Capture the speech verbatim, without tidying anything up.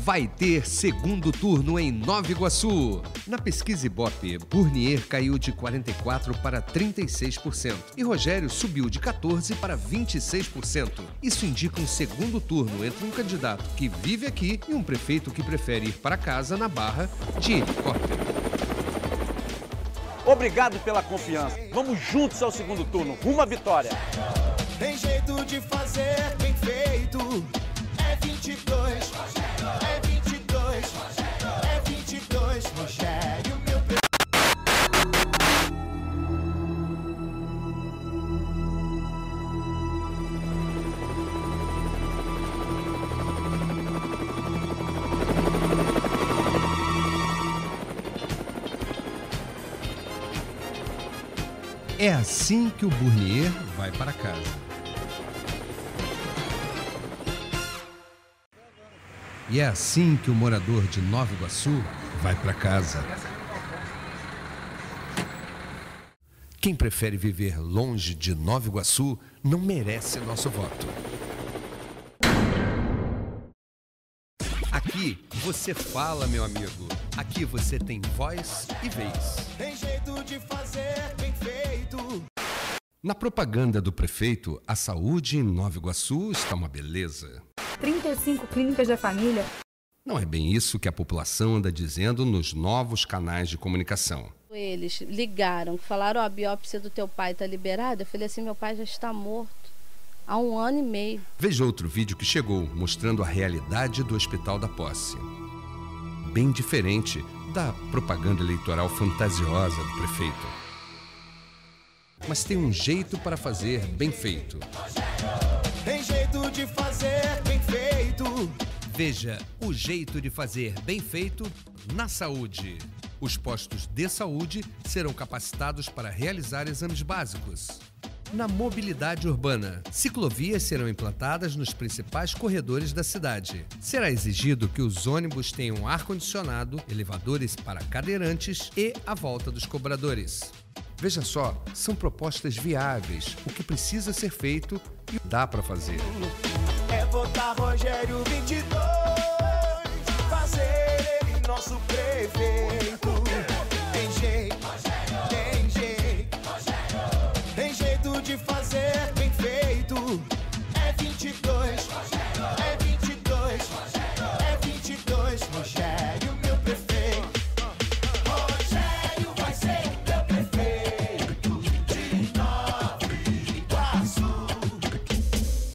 Vai ter segundo turno em Nova Iguaçu. Na pesquisa Ibope, Burnier caiu de quarenta e quatro por cento para trinta e seis por cento e Rogério subiu de quatorze por cento para vinte e seis por cento. Isso indica um segundo turno entre um candidato que vive aqui e um prefeito que prefere ir para casa na Barra de helicóptero. Obrigado pela confiança. Vamos juntos ao segundo turno, rumo à vitória. Tem jeito de fazer bem feito. É vinte e dois, é vinte e dois, é vinte e dois, Rogério, meu prefeito. É assim que o Burnier vai para casa. E é assim que o morador de Nova Iguaçu vai para casa. Quem prefere viver longe de Nova Iguaçu não merece nosso voto. Aqui você fala, meu amigo. Aqui você tem voz e vez. Tem jeito de fazer bem feito. Na propaganda do prefeito, a saúde em Nova Iguaçu está uma beleza. trinta e cinco clínicas da família. Não é bem isso que a população anda dizendo nos novos canais de comunicação. Eles ligaram, falaram, ó, a biópsia do teu pai está liberada. Eu falei assim, meu pai já está morto há um ano e meio. Veja outro vídeo que chegou, mostrando a realidade do Hospital da Posse. Bem diferente da propaganda eleitoral fantasiosa do prefeito. Mas tem um jeito para fazer bem feito. Tem jeito de fazer bem feito. Veja o jeito de fazer bem feito na saúde. Os postos de saúde serão capacitados para realizar exames básicos. Na mobilidade urbana, ciclovias serão implantadas nos principais corredores da cidade. Será exigido que os ônibus tenham ar-condicionado, elevadores para cadeirantes e a volta dos cobradores. Veja só, são propostas viáveis, o que precisa ser feito e dá para fazer. É votar Rogério vinte e dois, fazer ele nosso prefeito. Tem jeito, tem jeito, tem jeito de fazer bem feito. É vinte e dois.